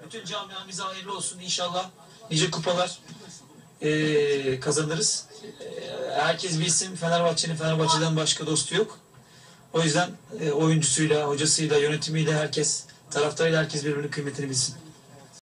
Bütün camiamıza hayırlı olsun inşallah. Nice kupalar kazanırız. Herkes bilsin, Fenerbahçe'nin Fenerbahçe'den başka dostu yok. O yüzden oyuncusuyla, hocasıyla, yönetimiyle herkes, taraftarıyla herkes birbirinin kıymetini bilsin.